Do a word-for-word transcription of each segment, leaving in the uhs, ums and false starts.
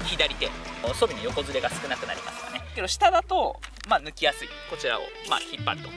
左手、装備の横ずれが少なくなりますからね。けど下だと、まあ、抜きやすい、こちらを、まあ、引っ張ると。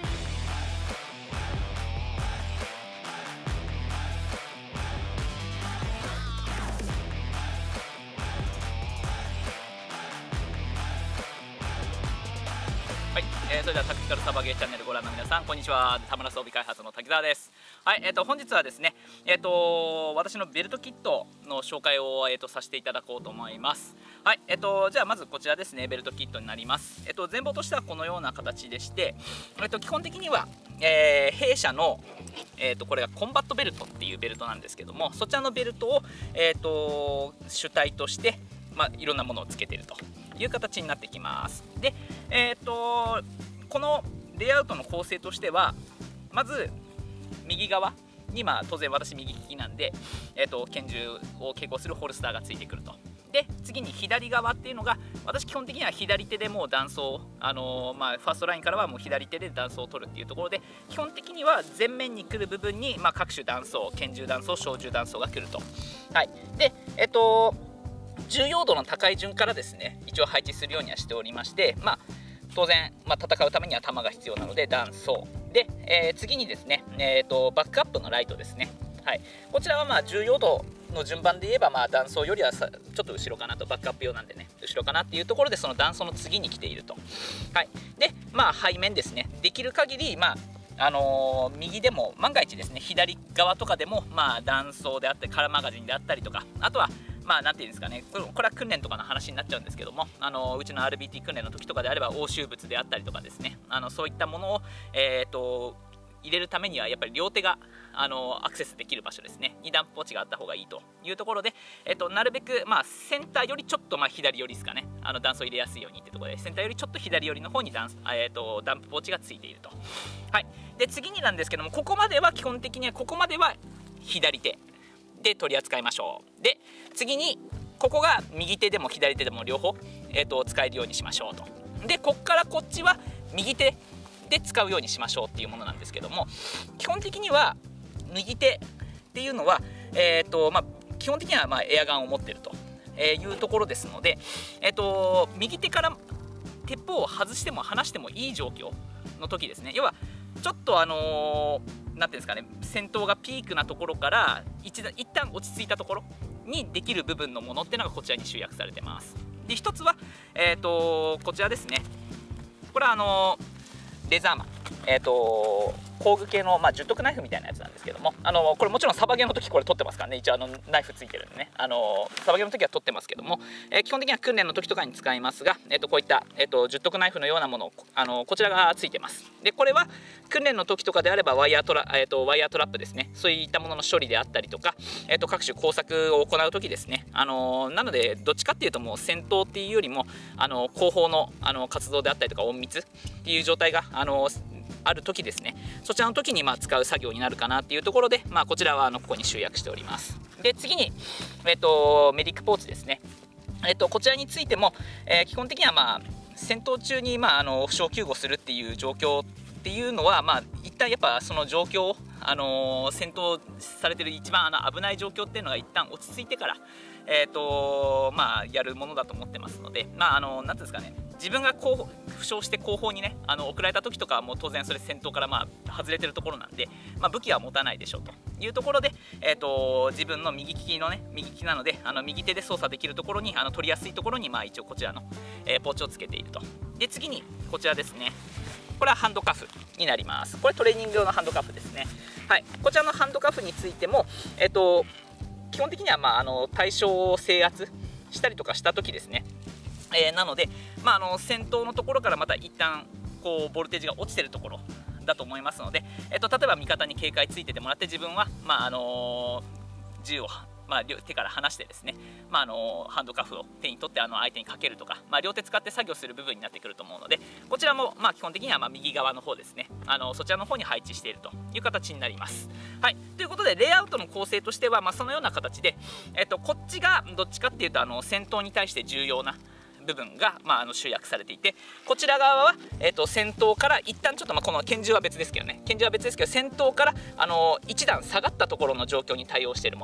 はい、えー、それではタクティカルサバゲーチャンネルご覧の皆さん、こんにちは。田村装備開発の滝沢です。はい、えー、と本日はですね、えー、と私のベルトキットの紹介を、えー、とさせていただこうと思います。はい、えー、とじゃあまずこちらですね、ベルトキットになります。えー、と全貌としてはこのような形でして、えー、と基本的には、えー、弊社の、えー、とこれがコンバットベルトっていうベルトなんですけども、そちらのベルトを、えー、と主体として、まあ、いろんなものをつけているという形になってきます。で、えー、とこのレイアウトの構成としては、まず右側に、まあ、当然私右利きなんで、えー、と拳銃を携行するホルスターがついてくると。で次に左側っていうのが、私基本的には左手でもう弾倉、あのーまあ、ファーストラインからはもう左手で弾倉を取るっていうところで、基本的には前面に来る部分に、まあ、各種弾倉、拳銃弾倉、小銃弾倉が来ると。はい、でえっ、ー、と重要度の高い順からですね、一応配置するようにはしておりまして、まあ、当然、まあ、戦うためには弾が必要なので弾倉で、えー、次にですね、えー、とバックアップのライトですね。はい、こちらはまあ重要度の順番で言えば、まあ弾倉よりはさちょっと後ろかなと、バックアップ用なんでね、後ろかなっていうところで、その弾倉の次に来ていると。はい、でまあ背面ですね、できる限りまああのー、右でも万が一ですね、左側とかでも、まあ、弾倉であったり空マガジンであったりとか、あとはまあなんていうんですかね、これ、これは訓練とかの話になっちゃうんですけども、あのー、うちの アールビーティー 訓練の時とかであれば押収物であったりとかですね、あのそういったものを、えー、と入れるためにはやっぱり両手が、あのアクセスできる場所ですね、に段ポーチがあった方がいいというところで、えー、となるべく、まあ、センターよりちょっとまあ左寄りですかね、あの弾倉入れやすいようにってところで、センターよりちょっと左寄りの方にダン、えー、とダンプポーチがついていると。はい、で次になんですけども、ここまでは基本的にはここまでは左手で取り扱いましょう。で次にここが右手でも左手でも両方、えー、と使えるようにしましょうと。でこっからこっちは右手で使うようにしましょうっていうものなんですけども、基本的には右手っていうのは、えーとまあ、基本的にはまあエアガンを持っているというところですので、えーと右手から鉄砲を外しても離してもいい状況の時ですね、要はちょっとあのー、なんていうんですかね、戦闘がピークなところから一一旦落ち着いたところにできる部分のものっていうのがこちらに集約されてます。で一つは、えーとこちらですね、これはあのーレザーマン、えーと工具系の、まあ、十徳ナイフみたいなやつなんですけども、あのこれもちろんサバゲーの時これ取ってますからね、一応あのナイフついてるんでね、あのサバゲーの時は取ってますけども、えー、基本的には訓練の時とかに使いますが、えー、とこういった、えー、と十徳ナイフのようなもの、あのこちらがついてます。でこれは訓練の時とかであればワイヤートラ、えー、とワイヤートラップですね、そういったものの処理であったりとか、えー、と各種工作を行う時ですね、あのなのでどっちかっていうともう戦闘っていうよりも、あの後方のあの活動であったりとか隠密っていう状態があのある時ですね、そちらの時にまあ使う作業になるかなっていうところで、まあ、こちらはあのここに集約しております。で次に、えー、とメディックポーチですね、えー、とこちらについても、えー、基本的にはまあ戦闘中にまああの負傷救護するっていう状況っていうのは、まあ一旦やっぱその状況を、あのー、戦闘されてる一番あの危ない状況っていうのが一旦落ち着いてから、えーとまあ、やるものだと思ってますので、まああのなんていうんですかね、自分が後方負傷して後方にね、あの送られた時とかはもう当然それ戦闘からまあ外れてるところなんで、まあ、武器は持たないでしょうというところで、えー、と自分の右利きのね右利きなので、あの右手で操作できるところに、あの取りやすいところに、まあ一応こちらの、えー、ポーチをつけていると。で次にこちらですね、これはハンドカフになります。これトレーニング用のハンドカフですね。はい、こちらのハンドカフについても、えー、と基本的にはまああの対象を制圧したりとかした時ですね、えー、なので、まあ、あの戦闘のところからまた一旦こうボルテージが落ちてるところだと思いますので、えー、と例えば味方に警戒ついててもらって、自分は、まああのー、銃を、まあ、手から離してですね、まああのー、ハンドカフを手に取ってあの相手にかけるとか、まあ、両手使って作業する部分になってくると思うので、こちらもまあ基本的にはまあ右側の方ですね、あのそちらの方に配置しているという形になります。はい、ということでレイアウトの構成としては、まあ、そのような形で、えー、とこっちがどっちかっていうとあの戦闘に対して重要な部分が、まあ、あの集約されていて、こちら側は、えー、と戦闘から一旦ちょっと、まあ、この拳銃は別ですけどね、拳銃は別ですけど戦闘からあの一段下がったところの状況に対応しているものっ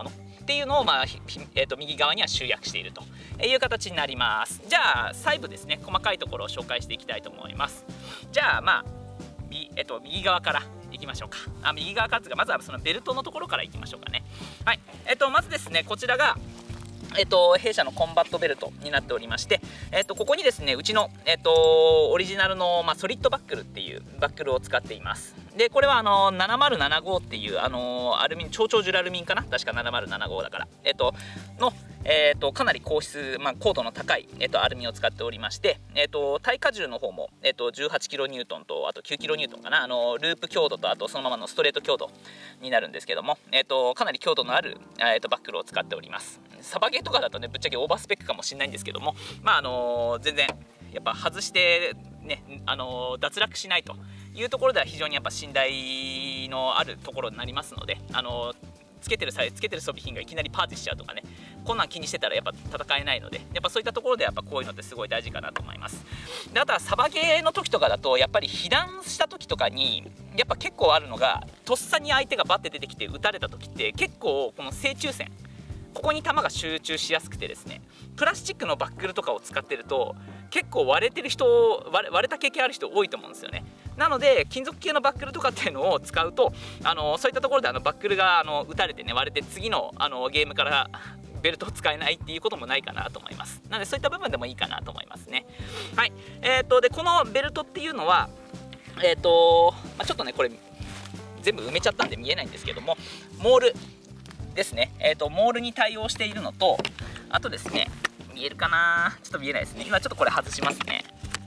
っていうのを、まあえー、と右側には集約しているという形になります。じゃあ細部ですね、細かいところを紹介していきたいと思います。じゃあまあ、えー、と右側からいきましょうか。あ右側からというか、まずはそのベルトのところからいきましょうかね。はい、えー、とまずですね、こちらがえっと、弊社のコンバットベルトになっておりまして、えっと、ここにですねうちの、えっと、オリジナルの、まあ、ソリッドバックルっていうバックルを使っています。でこれはあのななまるななごっていうあのアルミン超長ジュラルミンかな、確かななまるななごだから、えっと、の、えっと、かなり硬質、まあ、硬度の高い、えっと、アルミを使っておりまして、えっと、耐荷重の方も、えっと、じゅうはちキロニュートンとあときゅうキロニュートンかな、あのループ強度とあとそのままのストレート強度になるんですけども、えっと、かなり強度のある、えっと、バックルを使っております。サバゲーとかだとねぶっちゃけオーバースペックかもしれないんですけども、まああの全然やっぱ外してね、あの脱落しないというところでは非常にやっぱ信頼のあるところになりますので、あのつけてる際つけてる装備品がいきなりパーティーしちゃうとかね、こんなん気にしてたらやっぱ戦えないので、やっぱそういったところでやっぱこういうのってすごい大事かなと思います。であとはサバゲーの時とかだとやっぱり被弾した時とかにやっぱ結構あるのが、とっさに相手がバッて出てきて撃たれた時って結構この正中線、ここに弾が集中しやすくてですね、プラスチックのバックルとかを使ってると結構割れてる人、割れ、割れた経験ある人多いと思うんですよね。なので金属系のバックルとかっていうのを使うと、あのそういったところであのバックルがあの打たれてね割れて次のあのゲームからベルトを使えないっていうこともないかなと思います。なのでそういった部分でもいいかなと思いますね。はい、えー、とでこのベルトっていうのはえっ、ー、と、まあ、ちょっとねこれ全部埋めちゃったんで見えないんですけども、モールですね、えー、とモールに対応しているのと、あとですね見えるかな、ちょっと見えないですね。今ちょっとこれ外しますね。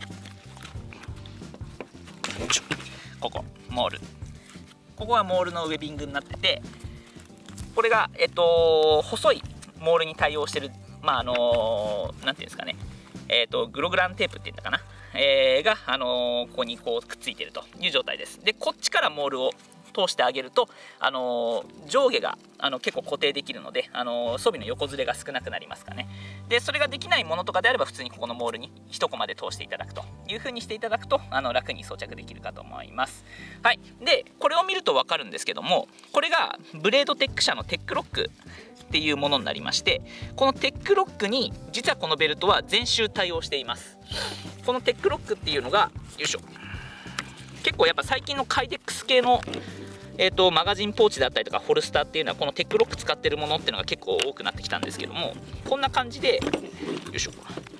ここモール、ここはモールのウェビングになってて、これが、えっと、細いモールに対応してる、まああのなんていうんですかね、えっとグログランテープっていうんだかな、えー、が、あのここにこうくっついているという状態です。でこっちからモールを通してあげると、あのー、上下があの結構固定できるので、あのー、装備の横ずれが少なくなりますかね。でそれができないものとかであれば普通にここのモールに一コマで通していただくという風にしていただくと、あの楽に装着できるかと思います。はい、でこれを見ると分かるんですけども、これがブレードテック社のテックロックっていうものになりまして、このテックロックに実はこのベルトは全周対応しています。このテックロックっていうのがよいしょ、結構やっぱ最近のカイデックス系のえー、とマガジンポーチだったりとかホルスターっていうのはこのテックロック使ってるものっていうのが結構多くなってきたんですけども、こんな感じでよいしょ、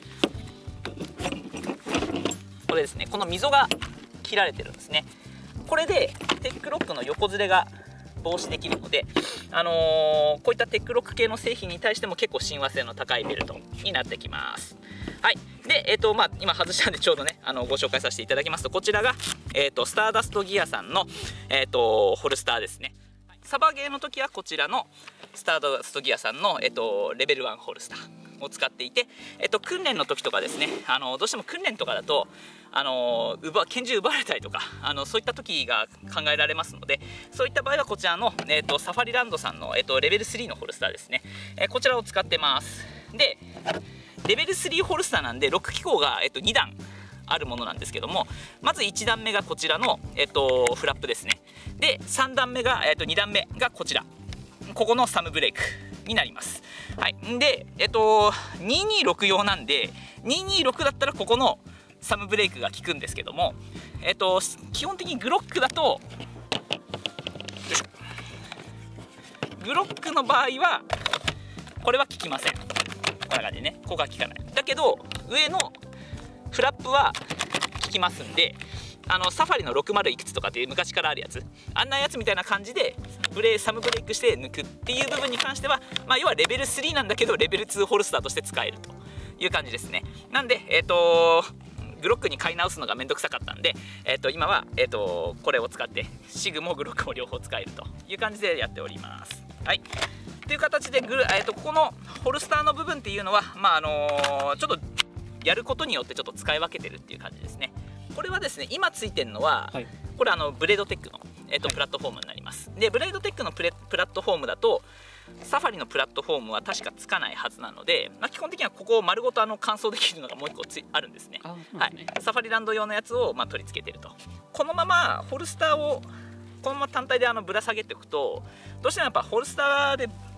これですね、この溝が切られてるんですね。これでテックロックの横ずれが防止できるので、あのー、こういったテックロック系の製品に対しても結構親和性の高いベルトになってきます。はい、で、えーとまあ、今外したんでちょうどねあのご紹介させていただきますと、こちらが、えーとスターダストギアさんの、えーとホルスターですね。サバゲーの時はこちらのスターダストギアさんの、えーとレベルワンホルスターを使っていて、えーと訓練の時とかですね、あのどうしても訓練とかだとあの奪拳銃奪われたりとか、あのそういった時が考えられますので、そういった場合はこちらの、えーとサファリランドさんの、えーとレベルスリーのホルスターですね、えー、こちらを使ってます。でレベルスリーホルスターなんでロック機構が、えっと、にだんあるものなんですけども、まずいちだんめがこちらの、えっと、フラップですね。でさんだんめが、えっと、にだんめがこちら、ここのサムブレイクになります。はい、で、えっと、にひゃくにじゅうろく用なんでにひゃくにじゅうろくだったらここのサムブレイクが効くんですけども、えっと、基本的にグロックだとよいしょ、グロックの場合はこれは効きません。こんな感じでね、ここが効かない。だけど上のフラップは効きますんで、あのサファリのろくじゅういくつとかっていう昔からあるやつ、あんなやつみたいな感じでブレサムブレイクして抜くっていう部分に関しては、まあ、要はレベルスリーなんだけどレベルツーホルスターとして使えるという感じですね。なんでえっ、ー、とグロックに買い直すのがめんどくさかったんで、えー、と今は、えー、とこれを使ってシグもグロックも両方使えるという感じでやっております。はい、という形でグル、えー、とここのホルスターの部分っていうのは、まああのー、ちょっとやることによってちょっと使い分けてるっていう感じですね。これはですね今ついてるのは、はい、これあのブレードテックの、えー、とプラットフォームになります。でブレードテックのプレプラットフォームだとサファリのプラットフォームは確かつかないはずなので、まあ、基本的にはここを丸ごとあの乾燥できるのがもういっこつあるんですね。はい、サファリランド用のやつをまあ取り付けてると。このままホルスターをこのまま単体であのぶら下げておくと、どうしてもやっぱホルスターで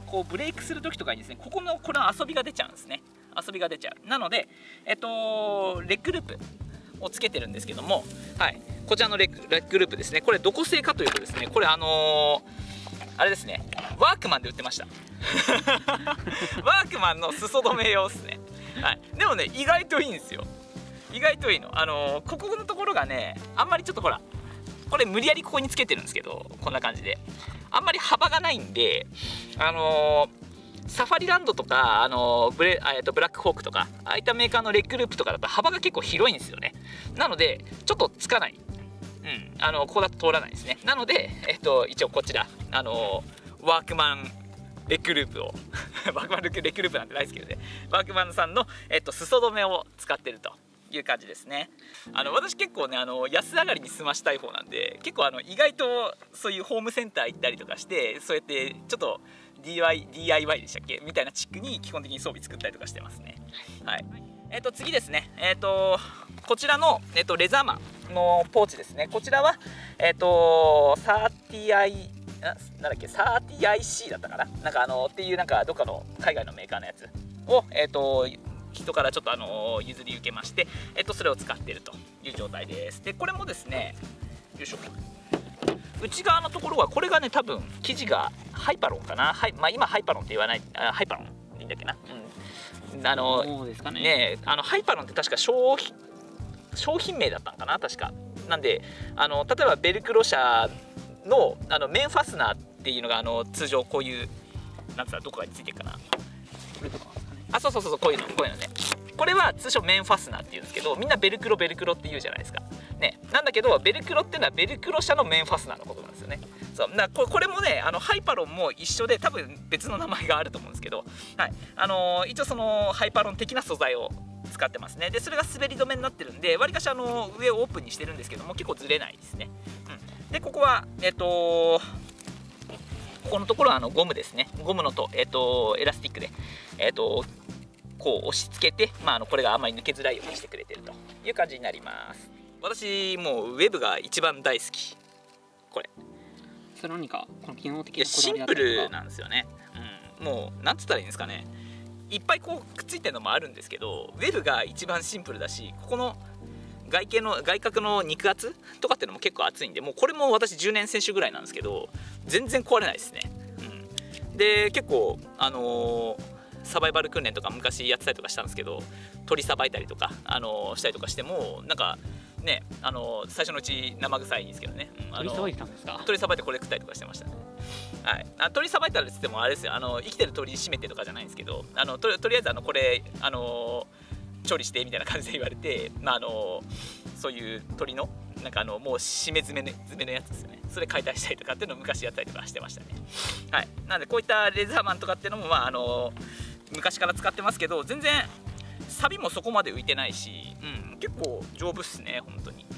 こうブレイクする時とかにですね、ここのこの遊びが出ちゃうんですね。遊びが出ちゃう。なので、えっと、レッグループをつけてるんですけども、はい、こちらのレッグ、レッグループですね。これどこ製かというとですね、これあのー、あれですね、ワークマンで売ってましたワークマンの裾止め用ですね。はい、でもね、意外といいんですよ。意外といいの。あのー、ここのところがね、あんまりちょっとほら、これ無理やりここにつけてるんですけど、こんな感じであんまり幅がないんで、あのー、サファリランドとか、あのー、ブレえーとブラックホークとか、ああいったメーカーのレッグループとかだと幅が結構広いんですよね。なのでちょっとつかない、うん、あのここだと通らないですね。なので、えっと、一応こちら、あのー、ワークマンレッグループをワークマンレッグループなんてないですけどね、ワークマンさんの、えっと、裾止めを使ってるという感じですね。あの私結構ね、あの安上がりに済ましたい方なんで、結構あの意外とそういうホームセンター行ったりとかして、そうやってちょっと ディーアイワイ でしたっけみたいなチックに基本的に装備作ったりとかしてますね。はい、えっと次ですね、えっとこちらの、えっと、レザーマンのポーチですね。こちらはえっと サーティーアイ なんだっけ サーティーアイシー だったかな、なんかあのっていうなんかどっかの海外のメーカーのやつをえっと人からちょっとあの譲り受けまして、えっと、それを使っているという状態です。でこれもですね、よいしょ、内側のところはこれがね、多分生地がハイパロンかな、はい、まあ、今ハイパロンって言わない、あハイパロンでいいんだっけな、うん、あのそうですかね、ね、あのハイパロンって確か商品商品名だったのかな確か。なんであの例えばベルクロ社のあのメンファスナーっていうのがあの通常こういうなんつったらどこかについてるかな、これとか、あ、そうそうそう、こういうのこういうのね、これは通称メンファスナーっていうんですけど、みんなベルクロベルクロって言うじゃないですかね。なんだけどベルクロっていうのはベルクロ社のメンファスナーのことなんですよね。そうなこれ、これもね、あのハイパロンも一緒で多分別の名前があると思うんですけど、はい、あのー、一応そのハイパロン的な素材を使ってますね。でそれが滑り止めになってるんで、わりかしあの上をオープンにしてるんですけども、結構ずれないですね。うん、でここはえっとここのところはあのゴムですね。ゴムのと、えっと、エラスティックで、えっと、こう押し付けて、まあ、あのこれがあまり抜けづらいようにしてくれてるという感じになります。私もうウェブが一番大好き。これそれ何かこの機能的なシンプルなんですよね。うん、もうなんつったらいいんですかね、いっぱいこうくっついてるのもあるんですけど、ウェブが一番シンプルだし、ここの外形の外角の肉厚とかっていうのも結構厚いんで、もうこれも私じゅうねん選手ぐらいなんですけど全然壊れないですね。うん、で結構あのー、サバイバル訓練とか昔やってたりとかしたんですけど、鳥さばいたりとか、あのー、したりとかしてもなんかね、あのー、最初のうち生臭いんですけどね、うん、 鳥さばいてたんですか？ 鳥さばいてこれ食ったりとかしてましたね。はい、あ鳥さばいたらっつってもあれですよ、あの生きてる鳥締めてとかじゃないんですけど、あの と, とりあえずあのこれあのー調理してみたいな感じで言われて、まあ、あのそういう鳥のなんかあのもう締め詰めの詰めのやつですよね、それ解体したりとかっていうのを昔やったりとかしてましたね。はい、なのでこういったレザーマンとかっていうのも、まあ、あの昔から使ってますけど、全然錆もそこまで浮いてないし、うん、結構丈夫っすね本当に、うん、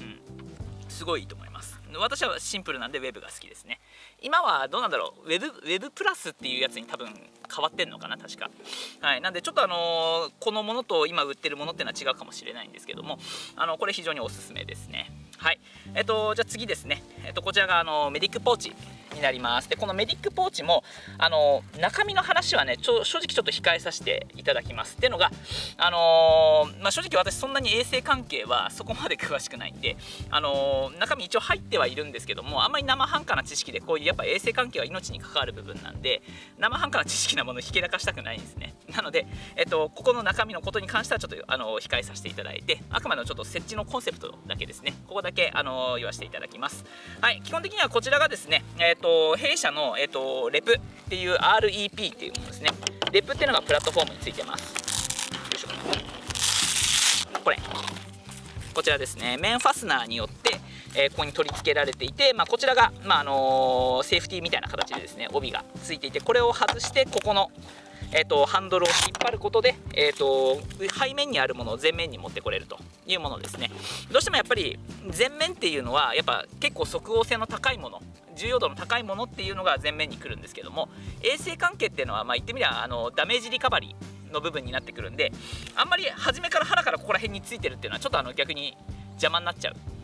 すごいいいと思います。私はシンプルなんでウェブが好きですね。今はどうなんだろう、ウェブ、ウェブプラスっていうやつに多分変わってんのかな確か。はい、なんでちょっとあのー、このものと今売ってるものっていうのは違うかもしれないんですけども、あのこれ非常におすすめですね。はい、えっとじゃあ次ですね、えっとこちらがあのメディックポーチになります。でこのメディックポーチもあの中身の話はねちょ正直ちょっと控えさせていただきます。っていうのがあのー、まあ、正直私そんなに衛生関係はそこまで詳しくないんで、あのー、中身一応入ってはいるんですけども、あんまり生半可な知識でこういうやっぱ衛生関係は命に関わる部分なんで、生半可な知識なものをひけらかしたくないんですね。なので、えっと、ここの中身のことに関してはちょっとあの控えさせていただいて、あくまでもちょっと設置のコンセプトだけですね、ここだけあの言わせていただきます。はい、基本的にはこちらがですね、えっと、弊社の、えっと、レプっていう アールイーピー っていうものですね。レプっていうのがプラットフォームについてます。よいしょ、これこちらですね、面ファスナーによって、えー、ここに取り付けられていて、まあ、こちらが、まああのー、セーフティーみたいな形でですね帯がついていて、これを外してここの、えー、とハンドルを引っ張ることで、えー、と背面にあるものを前面に持ってこれるというものですね。どうしてもやっぱり前面っていうのはやっぱ結構即応性の高いもの、重要度の高いものっていうのが前面に来るんですけども、衛生関係っていうのはまあ言ってみればあのダメージリカバリーの部分になってくるんで、あんまり初めから腹からここら辺についてるっていうのはちょっとあの逆に邪魔になっちゃうっ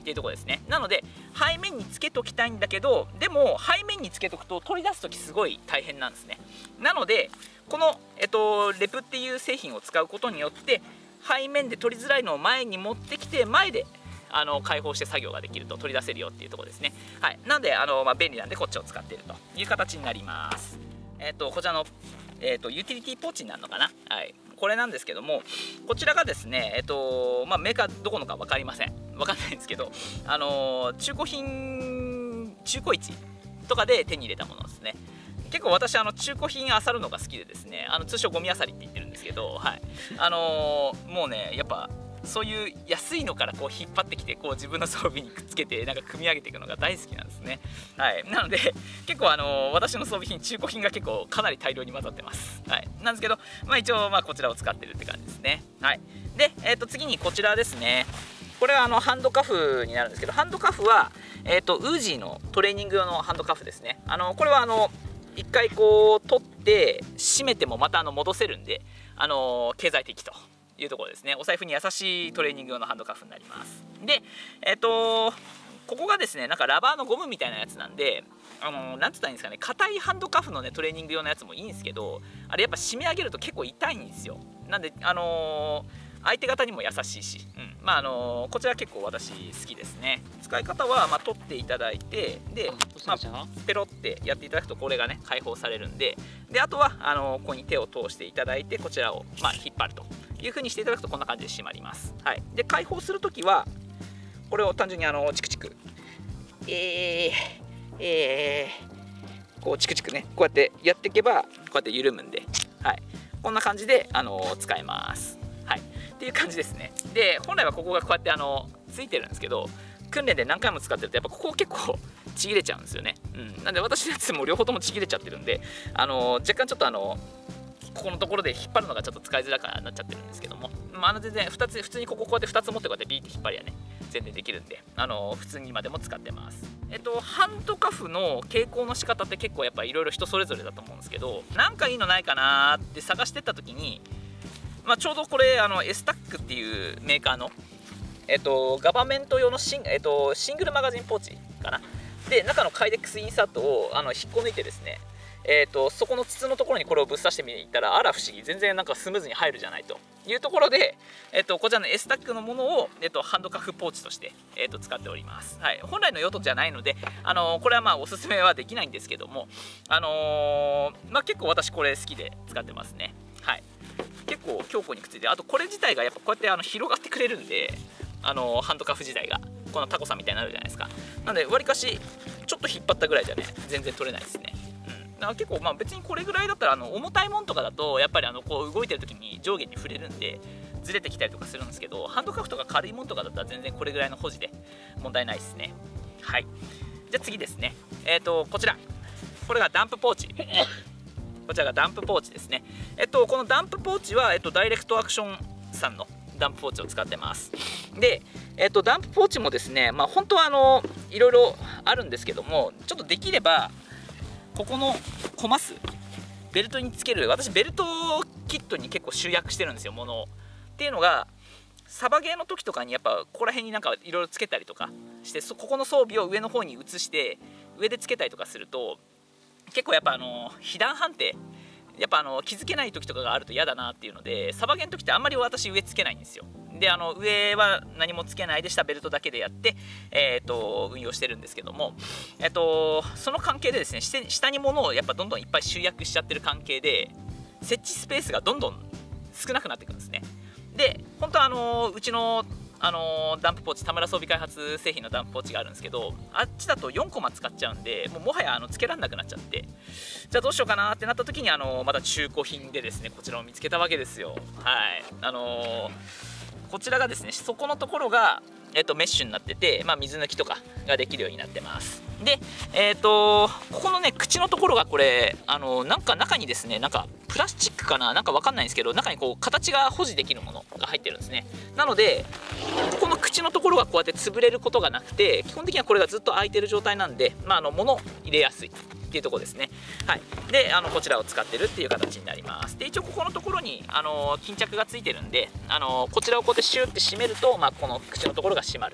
っていうところですね。なので背面につけときたいんだけど、でも背面につけとくと取り出す時すごい大変なんですね。なのでこの、えっと、レプっていう製品を使うことによって背面で取りづらいのを前に持ってきて、前であの開放して作業ができると、取り出せるよっていうところですね。はい、なのであの、まあ、便利なんでこっちを使っているという形になります。えっとこちらの、えっと、ユーティリティポーチになるのかな、はい、これなんですけども、こちらがですね、えっとまあ、メーカーどこのか分かりません分かんないんですけど、あの中古品中古市とかで手に入れたものですね。結構私あの中古品漁るのが好きでですね、あの通称ゴミ漁りって言ってるんですけど、はい、あのー、もうねやっぱそういう安いのからこう引っ張ってきて、こう自分の装備にくっつけてなんか組み上げていくのが大好きなんですね。はい、なので結構あのー、私の装備品中古品が結構かなり大量に混ざってます。はい、なんですけど、まあ、一応まあこちらを使ってるって感じですね。はい、で、えー、と次にこちらですね。これはあのハンドカフになるんですけど、ハンドカフは、えー、とウージーのトレーニング用のハンドカフですね。あのこれはあの一回こう取って締めてもまたあの戻せるんで、あの経済的というところですね。お財布に優しいトレーニング用のハンドカフになります。で、えっとここがですね、なんかラバーのゴムみたいなやつなんで、あのなんつったらいいんですかね、硬いハンドカフのねトレーニング用のやつもいいんですけど、あれやっぱ締め上げると結構痛いんですよ。なんであのー相手方にも優しいし、うん、まああのー、こちら結構私好きですね。使い方はまあ取っていただいて、で、まあ、ペロってやっていただくとこれがね解放されるんで、であとはあのー、ここに手を通していただいて、こちらをまあ引っ張るという風にしていただくとこんな感じで締まります。はい、で解放するときはこれを単純にあのチクチクえー、えー、こうチクチクねこうやってやっていけばこうやって緩むんで、はい、こんな感じであのー、使えます。はいっていう感じですね。で本来はここがこうやってあのついてるんですけど、訓練で何回も使ってるとやっぱここ結構ちぎれちゃうんですよね。うん、なんで私のやつも両方ともちぎれちゃってるんで、あの若干ちょっとあのここのところで引っ張るのがちょっと使いづらくなっちゃってるんですけども、まあ、あの全然ふたつ普通にこここうやってふたつ持ってこうやってビーって引っ張りはね全然できるんで、あの普通に今でも使ってます。えっとハンドカフの携行の仕方って結構やっぱいろいろ人それぞれだと思うんですけど、なんかいいのないかなって探してった時に、まあ、ちょうどこれあの エスタックっていうメーカーの、えっと、ガバメント用のシン、えっと、シングルマガジンポーチかなで、中のカイデックスインサートをあの引っこ抜いてですね、えっと、そこの筒のところにこれをぶっ刺してみていったら、あら不思議全然なんかスムーズに入るじゃないというところで、えっと、こちらの エスタックのものを、えっと、ハンドカフポーチとして、えっと、使っております。はい、本来の用途じゃないので、あのこれはまあおすすめはできないんですけども、あのーまあ、結構私これ好きで使ってますね。はい、結構強固にくっついて、あとこれ自体がやっぱこうやってあの広がってくれるんで、あのハンドカフ自体がこのタコさんみたいになるじゃないですか。なのでわりかしちょっと引っ張ったぐらいじゃね全然取れないですね。うん、だから結構まあ別にこれぐらいだったらあの重たいもんとかだとやっぱりあのこう動いてる時に上下に触れるんでずれてきたりとかするんですけど、ハンドカフとか軽いもんとかだったら全然これぐらいの保持で問題ないですね。はい、じゃあ次ですね、えっとこちらこれがダンプポーチこちらがダンプポーチですね。えっと、このダンプポーチは、えっと、ダイレクトアクションさんのダンプポーチを使ってます。で、えっと、ダンプポーチもですね、まあ、本当はあのいろいろあるんですけども、ちょっとできればここのコマスベルトにつける、私ベルトキットに結構集約してるんですよ、ものを。っていうのがサバゲーの時とかにやっぱここら辺になんかいろいろつけたりとかして、そここの装備を上の方に移して上でつけたりとかすると、結構やっぱあの被弾判定やっぱあの気づけない時とかがあると嫌だなっていうので、サバゲーの時ってあんまり私上つけないんですよ。であの上は何もつけないで下ベルトだけでやって、えー、と運用してるんですけども、えー、とその関係でですね、下に物をやっぱどんどんいっぱい集約しちゃってる関係で設置スペースがどんどん少なくなっていくんですね。で本当はあのうちのあのダンプポーチ、田村装備開発製品のダンプポーチがあるんですけど、あっちだとよんコマ使っちゃうんで、もうもはやあのつけられなくなっちゃって、じゃあどうしようかなってなった時にあのまた中古品でですねこちらを見つけたわけですよ。はい、あのー、こちらがですね、そこのところが、えー、とメッシュになってて、まあ、水抜きとかができるようになってます。で、えー、とここのね口のところがこれあのなんか中にですね、なんかプラスチックかな、なんかわかんないんですけど、中にこう形が保持できるものが入ってるんですね。なのでここの口のところがこうやって潰れることがなくて、基本的にはこれがずっと開いてる状態なんで、まあ、あの物入れやすいっていうところですね。はい、であのこちらを使ってるっていう形になります。で一応ここのところにあの巾着がついてるんで、あのこちらをこうやってシューって締めると、まあ、この口のところが閉まると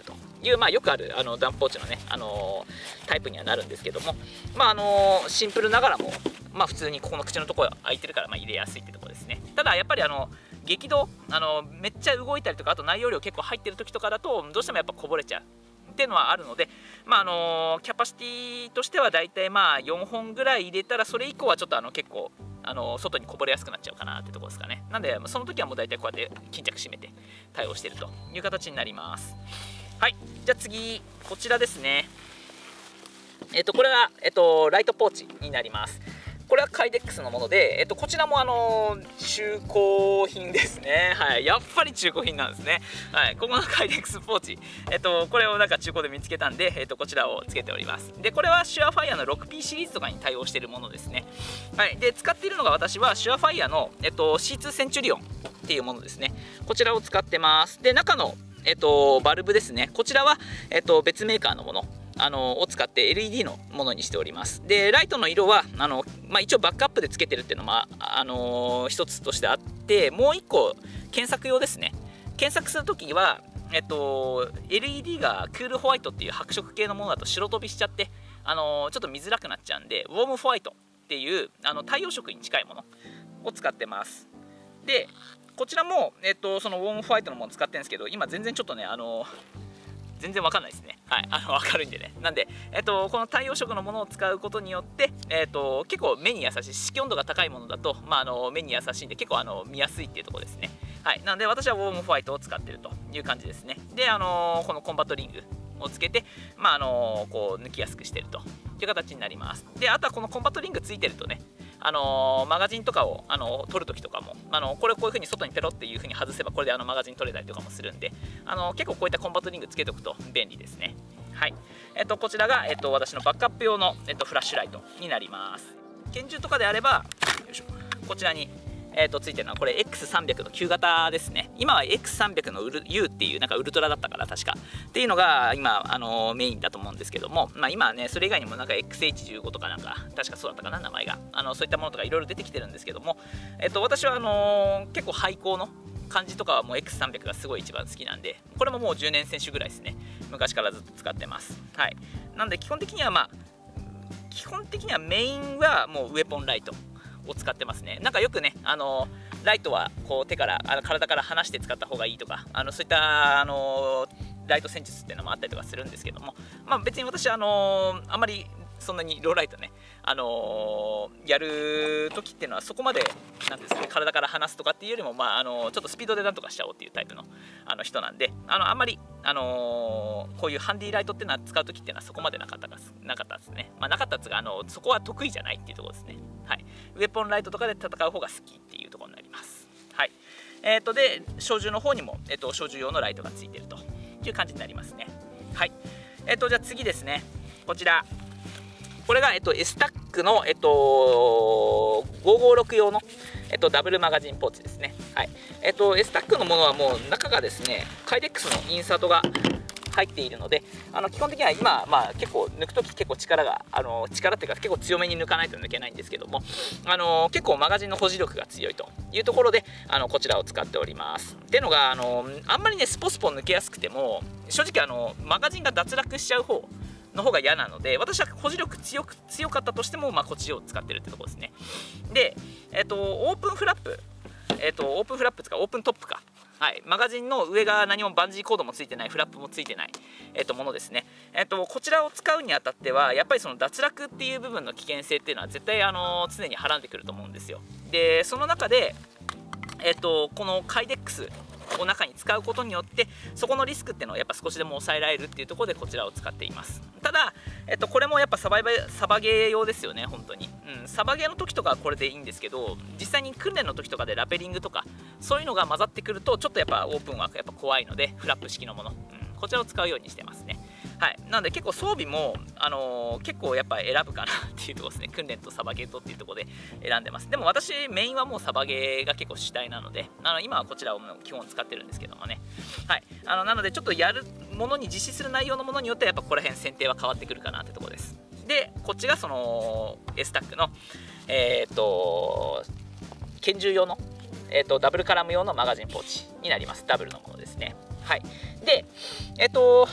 いう、まあ、よくあるあのダンプポーチのね、あのー、タイプにはなるんですけども、まああのー、シンプルながらも、まあ、普通にここの口のところ空いてるから、まあ、入れやすいってところですね。ただやっぱりあの激動、あのめっちゃ動いたりとか、あと内容量結構入ってる時とかだとどうしてもやっぱこぼれちゃうっていうのはあるので、まああのキャパシティとしてはだいたいまあよんほんぐらい入れたら、それ以降はちょっとあの結構あの外にこぼれやすくなっちゃうかなってところですかね。なんでその時はもうだいたいこうやって巾着締めて対応しているという形になります。はい、じゃあ次こちらですね。えっとこれは、えっと、ライトポーチになります。これはカイデックスのもので、えっと、こちらもあの中古品ですね。はい、やっぱり中古品なんですね。はい、ここのカイデックスポーチ、えっと、これをなんか中古で見つけたんで、えっと、こちらをつけております。で、これはシュアファイアの ろくピー シリーズとかに対応しているものですね。はい、で使っているのが私はシュアファイアの、えっと、シーツー センチュリオンっていうものですね。こちらを使ってます。で、中の、えっと、バルブですね。こちらは、えっと、別メーカーのもの。あのを使って エルイーディー のものにしております。でライトの色はあの、まあ、一応バックアップでつけてるっていうのもあ、あのー、一つとしてあって、もう一個検索用ですね。検索するときは、えっと、エルイーディー がクールホワイトっていう白色系のものだと白飛びしちゃって、あのー、ちょっと見づらくなっちゃうんで、ウォームホワイトっていうあの太陽色に近いものを使ってます。でこちらも、えっと、そのウォームホワイトのものを使ってるんですけど、今全然ちょっとね、あのー全然わかんないですね。はい、あの明るいんでね。なんで、えっと、この太陽色のものを使うことによって、えっと、結構目に優しい、色温度が高いものだと、まあ、あの目に優しいんで結構あの見やすいっていうところですね。はい、なので私はウォームホワイトを使っているという感じですね。で、あのこのコンバットリングをつけて、まああのこう抜きやすくしているという形になります。で、あとはこのコンバットリングついてるとね、あのー、マガジンとかを、あのー、取るときとかも、あのー、これをこういう風に外にペロっていう風に外せばこれであのマガジン取れたりとかもするんで、あのー、結構こういったコンバットリングつけておくと便利ですね。はい、えっと、こちらが、えっと、私のバックアップ用の、えっと、フラッシュライトになります。拳銃とかであればよいしょ、こちらにえー、とついてるのはこれ エックスさんびゃく の旧型ですね。今は エックスさんびゃく のウル U っていうなんかウルトラだったから確かっていうのが今、あのー、メインだと思うんですけども、まあ、今はねそれ以外にもなんか エックスエイチじゅうご とかなんか確かそうだったかな名前が、あのそういったものとかいろいろ出てきてるんですけども、えー、と私はあのー、結構廃校の感じとかはもう エックスさんびゃく がすごい一番好きなんで、これももうじゅうねん選手ぐらいですね。昔からずっと使ってます。はい、なんで基本的にはまあ基本的にはメインはもうウェポンライトを使ってますね。なんかよくね、あのライトはこう手からあの体から離して使った方がいいとか、あのそういったあのライト戦術っていうのもあったりとかするんですけども、まあ、別に私はあのあまりそんなにローライトね、あのー、やるときっていうのはそこまでなんですかね、体から離すとかっていうよりも、まああのー、ちょっとスピードでなんとかしちゃおうっていうタイプの、あの人なんで、あのあんまり、あのー、こういうハンディライトっていうのは使うときっていうのはそこまでなかったかなかったですね。まあ、なかったですが、あのそこは得意じゃないっていうところですね。はい、ウェポンライトとかで戦う方が好きっていうところになります。はい、えー、とで小銃の方にも、えー、と小銃用のライトがついているという感じになりますね。はい、えー、とじゃあ次ですね、こちら。これが、えっと、エスタックの、えっと、ごーごーろく用の、えっと、ダブルマガジンポーチですね。はい、えっと、エスタックのものはもう中がですね、カイデックスのインサートが入っているので、あの基本的には今、まあ、結構抜くとき結構力があの力っていうか結構強めに抜かないと抜けないんですけども、あの結構マガジンの保持力が強いというところで、あのこちらを使っております。っていうのがあのあんまりねスポスポ抜けやすくても正直あのマガジンが脱落しちゃう方の方が嫌なので、私は保持力強く強かったとしても、まあ、こっちを使ってるってところですね。で、えっと、オープンフラップ、えっと、オープンフラップかオープントップか、はい、マガジンの上が何もバンジーコードもついてない、フラップもついてない、えっと、ものですね。えっと、こちらを使うにあたってはやっぱりその脱落っていう部分の危険性っていうのは絶対あの常にはらんでくると思うんですよ。でその中で、えっと、このカイデックスを中に使うことによってそこのリスクっていうのをやっぱ少しでも抑えられるっていうところでこちらを使っています。ただ、えっと、これもやっぱサバイバサバゲー用ですよね本当に、うん、サバゲーの時とかはこれでいいんですけど、実際に訓練の時とかでラペリングとかそういうのが混ざってくるとちょっとやっぱオープンはやっぱ怖いのでフラップ式のもの、うん、こちらを使うようにしてますね。はい、なので結構装備も、あのー、結構やっぱ選ぶかなっていうところですね。訓練とサバゲーとっていうところで選んでます。でも私メインはもうサバゲーが結構主体なので、あの今はこちらを基本使ってるんですけどもね。はい、あのなのでちょっとやるものに実施する内容のものによってはやっぱここら辺選定は変わってくるかなってところです。でこっちがその エスタックのえっと拳銃用の、えー、とダブルカラム用のマガジンポーチになります。ダブルのものですね。はい、でえっ、ー、と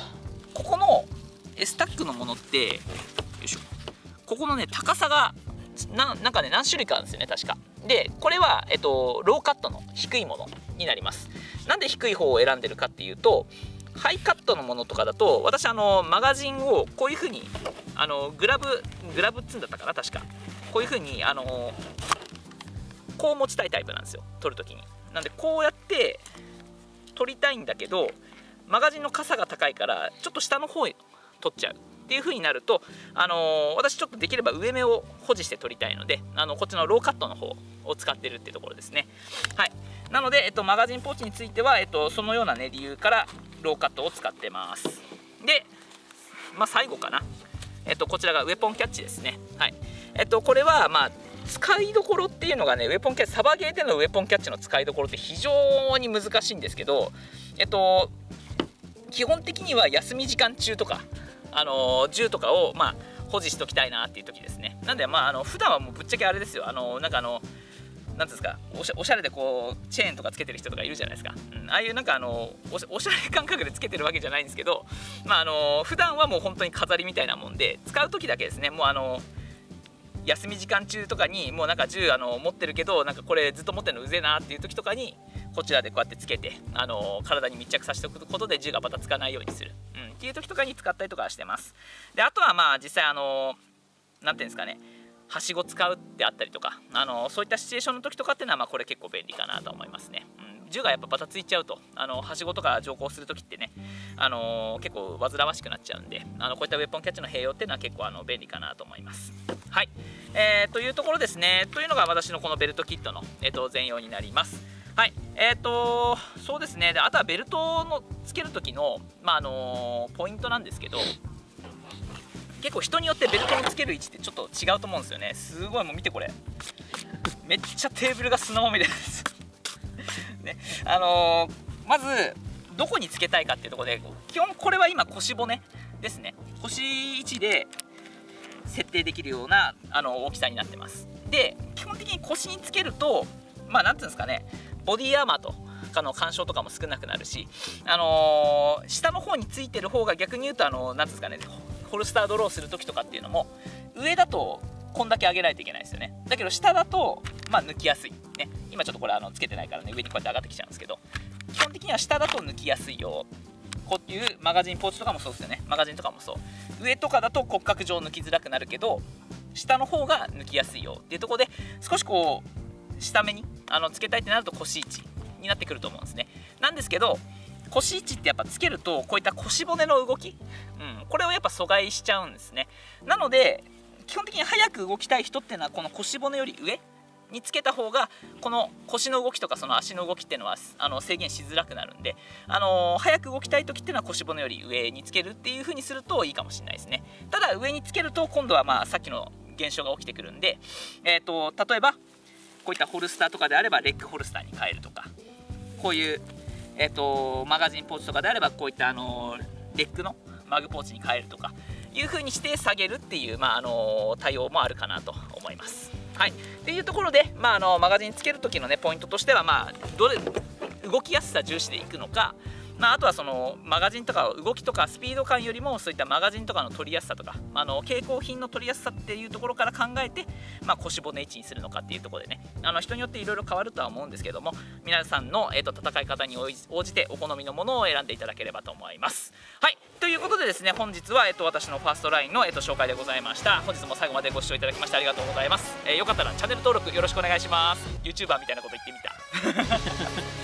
ここの S タックのものってよいしょ、ここのね高さがな, なんかね何種類かあるんですよね確か。でこれは、えっと、ローカットの低いものになります。なんで低い方を選んでるかっていうと、ハイカットのものとかだと私あのマガジンをこういう風にあのグラブグラブっつんだったかな確か、こういう風にあのこう持ちたいタイプなんですよ、取る時に。なんでこうやって取りたいんだけどマガジンの傘が高いからちょっと下の方へ取っちゃうっていう風になると、あのー、私ちょっとできれば上目を保持して取りたいので、あのこっちのローカットの方を使ってるっていうところですね。はい、なので、えっと、マガジンポーチについては、えっと、そのような、ね、理由からローカットを使ってます。で、まあ、最後かな、えっと、こちらがウェポンキャッチですね。はい、えっと、これは、まあ、使いどころっていうのがね、ウェポンキャッチ、サバゲーでのウェポンキャッチの使いどころって非常に難しいんですけど、えっと、基本的には休み時間中とか、あの銃とかを、まあ、保持しておきたいなっていう時ですね。なんで、まあ、あの普段はもうぶっちゃけあれですよ、あのなんかあのなんていうんですか、おしゃ、おしゃれでこうチェーンとかつけてる人とかいるじゃないですか。うん、ああいうなんかあのおし、おしゃれ感覚でつけてるわけじゃないんですけど、まああの普段はもう本当に飾りみたいなもんで、使う時だけですね、もうあの休み時間中とかにもうなんか銃あの持ってるけどなんかこれずっと持ってるのうぜえなっていう時とかにこちらでこうやってつけてあの体に密着させておくことで銃がバタつかないようにする、うん、っていう時とかに使ったりとかしてます。であとはまあ実際あのなんていうんですかね、はしご使うってあったりとか、あのそういったシチュエーションの時とかっていうのはまあこれ結構便利かなと思いますね。うん、銃がやっぱバタついちゃうとあのはしごとか乗降する時ってね、あの結構煩わしくなっちゃうんで、あのこういったウェポンキャッチの併用っていうのは結構あの便利かなと思います。はい、えー、というところですね。というのが私のこのベルトキットの、えー、と全容になります。はい、えーとそうですね。であとはベルトのつける時の、まああのポイントなんですけど、結構人によってベルトのつける位置ってちょっと違うと思うんですよね。すごい、もう見てこれ、めっちゃテーブルが砂まみれです、ね、あのー、まずどこにつけたいかっていうところで、基本これは今腰骨ですね。腰位置で設定できるようなあの大きさになってます。で基本的に腰につけると、まあなんていうんですかね、ボディアーマーとかの干渉とかも少なくなるし、あのー、下の方についてる方が逆に言うと、あのー、なんていうんですかね、ホルスタードローする時とかっていうのも上だとこんだけ上げないといけないですよね。だけど下だとまあ抜きやすい、ね、今ちょっとこれあのつけてないからね、上にこうやって上がってきちゃうんですけど、基本的には下だと抜きやすいよこういうマガジンポーチとかもそうですよね。マガジンとかもそう、上とかだと骨格上抜きづらくなるけど下の方が抜きやすいよっていうところで、少しこう下目にあのつけたいってなると腰位置になってくると思うんですね。なんですけど腰位置ってやっぱつけるとこういった腰骨の動き、うん、これをやっぱ阻害しちゃうんですね。なので基本的に早く動きたい人っていうのはこの腰骨より上につけた方がこの腰の動きとかその足の動きっていうのはあの制限しづらくなるんで、あのー、早く動きたい時っていうのは腰骨より上につけるっていう風にするといいかもしれないですね。ただ上につけると今度はまあさっきの現象が起きてくるんで、えーと例えばこういったホルスターとかであればレッグホルスターに変えるとか、こういうえー、とマガジンポーチとかであればこういった、あのー、レッグのマグポーチに変えるとかいう風にして下げるっていう、まああのー、対応もあるかなと思います。はい、っていうところで、まあ、あのマガジンつける時の、ね、ポイントとしては、まあ、どれ動きやすさ重視でいくのか、まあ、あとはそのマガジンとか動きとかスピード感よりもそういったマガジンとかの取りやすさとか、あの携行品の取りやすさっていうところから考えて、まあ、腰骨位置にするのかっていうところでね、あの人によっていろいろ変わるとは思うんですけども、皆さんの、えー、と戦い方に応じてお好みのものを選んでいただければと思います。はい、ということでですね、本日は、えー、と私のファーストラインの、えー、と紹介でございました。本日も最後までご視聴いただきましてありがとうございます。えー、よかったらチャンネル登録よろしくお願いします。 YouTuber みたいなこと言ってみた